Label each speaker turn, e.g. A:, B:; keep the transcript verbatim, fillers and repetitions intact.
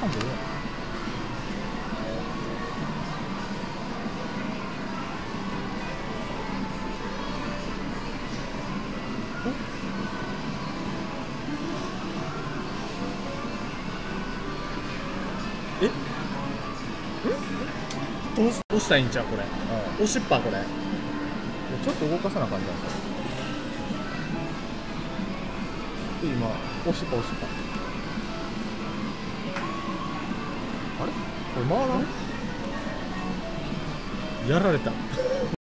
A: さんでいいや。ええ押し押したらいいんちゃうこれ。押しっぱこれ。
B: ちょっと動かさな感じなんですよ。今押しっぱ押しっぱ。あれこれ回らん？
A: やられた。